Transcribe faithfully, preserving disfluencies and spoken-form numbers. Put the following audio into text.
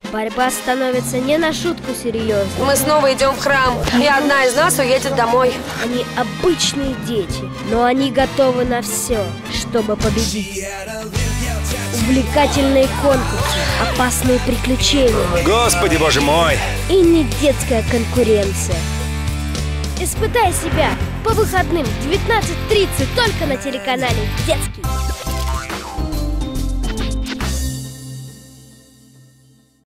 борьба становится не на шутку серьезной. Мы снова идем в храм, и одна из нас уедет домой. Они обычные дети, но они готовы на все, чтобы победить. Увлекательные конкурсы, опасные приключения. Господи, боже мой! И не детская конкуренция. Испытай себя по выходным в девятнадцать тридцать только на телеканале «Детский».